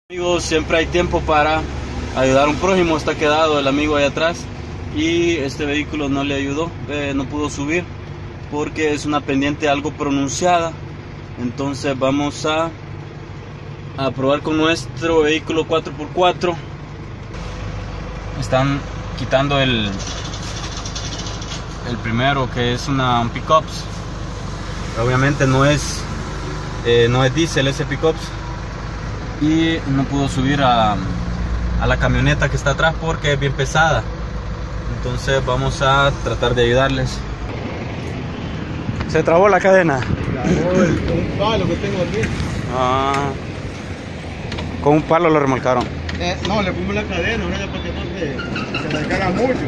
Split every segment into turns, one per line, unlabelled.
Amigos, siempre hay tiempo para ayudar a un prójimo. Está quedado el amigo ahí atrás y este vehículo no le ayudó, no pudo subir porque es una pendiente algo pronunciada. Entonces vamos a probar con nuestro vehículo 4x4. Están quitando el primero, que es un pickups. Obviamente no es diésel ese pickups, y no pudo subir a la camioneta que está atrás porque es bien pesada. Entonces vamos a tratar de ayudarles.
Se trabó la cadena.
Un palo que tengo aquí.
Con un palo lo remolcaron.
No, le pusimos la cadena, una para que no se descarga mucho.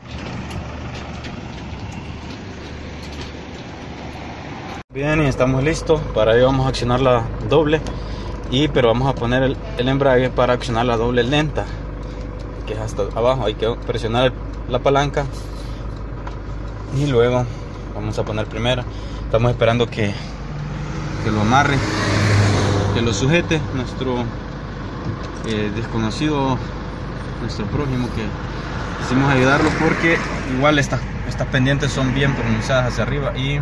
Bien, y estamos listos. Para ello vamos a accionar la doble, pero vamos a poner el embrague para accionar la doble lenta, que es hasta abajo. Hay que presionar la palanca y luego vamos a poner primera. Estamos esperando que lo amarre, que lo sujete nuestro desconocido, nuestro prójimo, que quisimos ayudarlo porque igual estas pendientes son bien pronunciadas hacia arriba y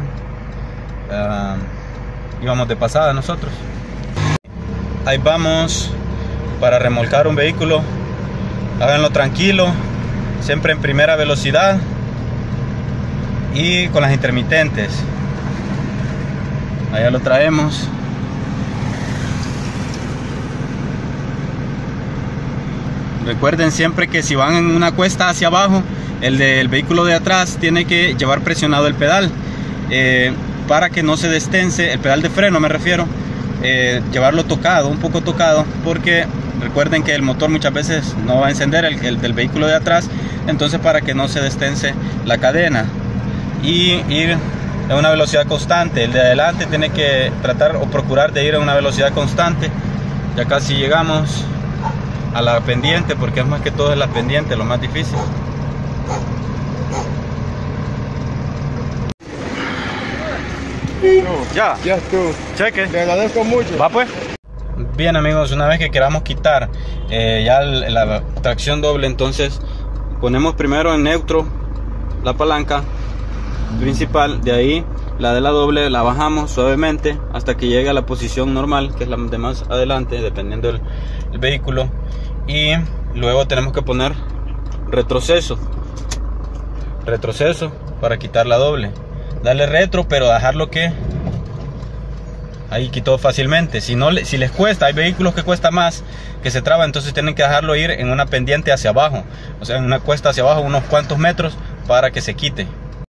íbamos de pasada nosotros. Ahí vamos para remolcar un vehículo. Háganlo tranquilo, siempre en primera velocidad y con las intermitentes. Allá lo traemos. Recuerden siempre que si van en una cuesta hacia abajo, el del vehículo de atrás tiene que llevar presionado el pedal para que no se destense, el pedal de freno me refiero. Llevarlo tocado, un poco tocado, porque recuerden que el motor muchas veces no va a encender, el del vehículo de atrás. Entonces, para que no se destense la cadena, y ir a una velocidad constante. El de adelante tiene que tratar o procurar de ir a una velocidad constante. Ya casi llegamos a la pendiente, porque es más que todo es la pendiente lo más difícil.
Ya estuvo.
Cheque.
Le agradezco mucho.
Va pues. Bien amigos, una vez que queramos quitar ya la tracción doble, entonces ponemos primero en neutro la palanca principal, de ahí la de la doble la bajamos suavemente hasta que llegue a la posición normal, que es la de más adelante, dependiendo del vehículo, y luego tenemos que poner retroceso para quitar la doble. Darle retro, pero dejarlo que ahí quitó fácilmente. Si les cuesta, hay vehículos que cuesta más, que se traba, entonces tienen que dejarlo ir en una pendiente hacia abajo, o sea, en una cuesta hacia abajo unos cuantos metros para que se quite.